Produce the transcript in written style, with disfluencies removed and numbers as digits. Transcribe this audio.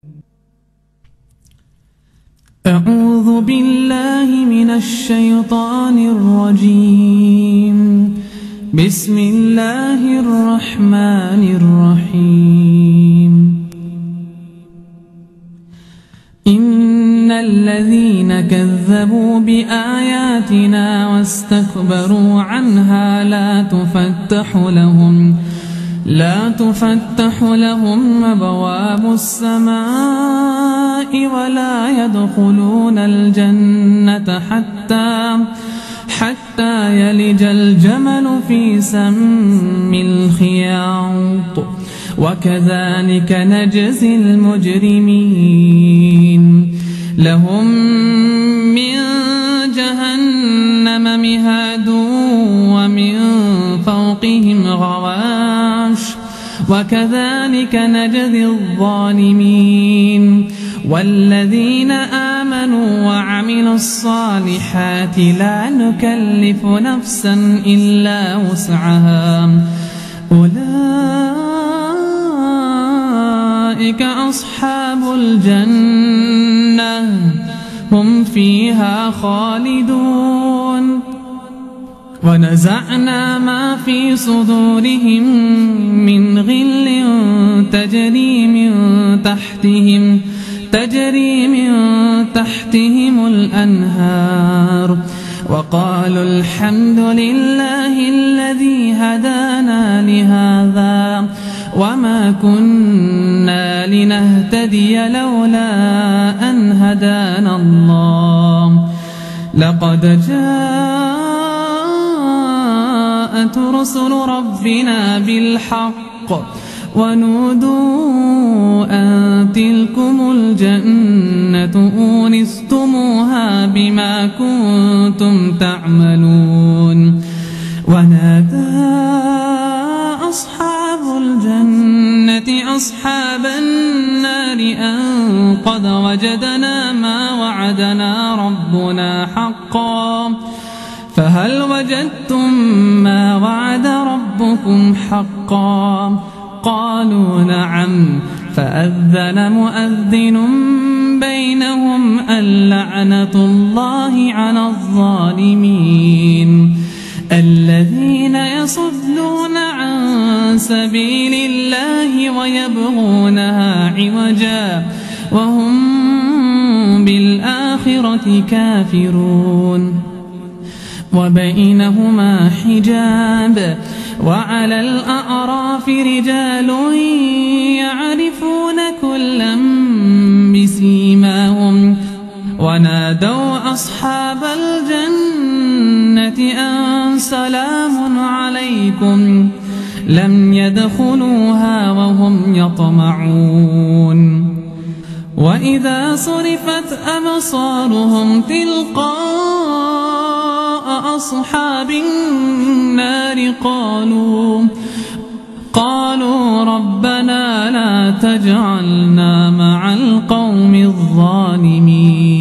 أعوذ بالله من الشيطان الرجيم. بسم الله الرحمن الرحيم. إن الذين كذبوا بآياتنا واستكبروا عنها لا تفتح لهم أبواب السماء ولا يدخلون الجنة حتى يلج الجمل في سم الخياط وكذلك نجزي المجرمين. لهم من جهنم مهاد ومن فوقهم غواش وكذلك نجزي الظالمين. والذين آمنوا وعملوا الصالحات لا نكلف نفسا إلا وسعها أولئك أصحاب الجنة هم فيها خالدون. ونزعنا ما في صدورهم من غل تجري من تحتهم الأنهار وقالوا الحمد لله الذي هدانا لهذا وما كنا لنهتدي لولا أن هدانا الله. لقد جاءت رسل ربنا بالحق ونودوا أن تلكم الجنة أورثتموها بما كنتم تعملون. ونادى أصحاب الجنة أصحاب النار أن قد وجدنا ما وعدنا ربنا حقا فهل وجدتم ما وعد ربكم حقا؟ قالوا نعم. فأذن مؤذن بينهم اللعنة الله على الظالمين. الذين يصدون عن سبيل الله ويبغونها عوجا وهم بالآخرة كافرون. وبينهما حجاب وعلى الأعراف رجال يعرفون كلا بسيماهم ونادوا أصحاب الجنة أن سلام عليكم لم يدخلوها وهم يطمعون. وإذا صرفت أبصارهم تلقاء أصحاب النار قالوا ربنا لا تجعلنا مع القوم الظالمين.